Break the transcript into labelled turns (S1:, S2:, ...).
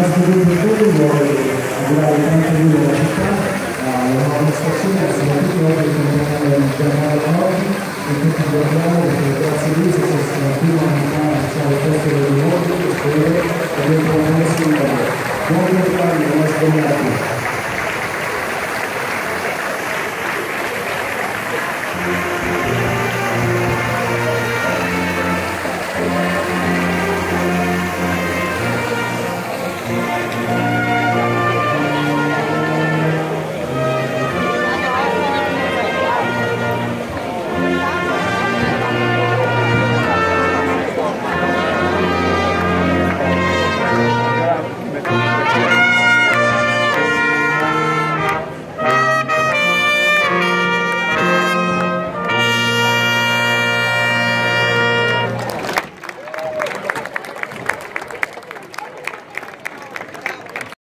S1: nostro direttore vuole augurare tanto vivo alla città, alla nuova amministrazione, e soprattutto oggi che compleanno di Gianmarco Notti, e tutti gli abbiamo, perché grazie a lui se fosse la prima unità iniziale al posto del mondo, e spero che abbiamo messo in lavoro. Buon compleanno, buon sbagliato.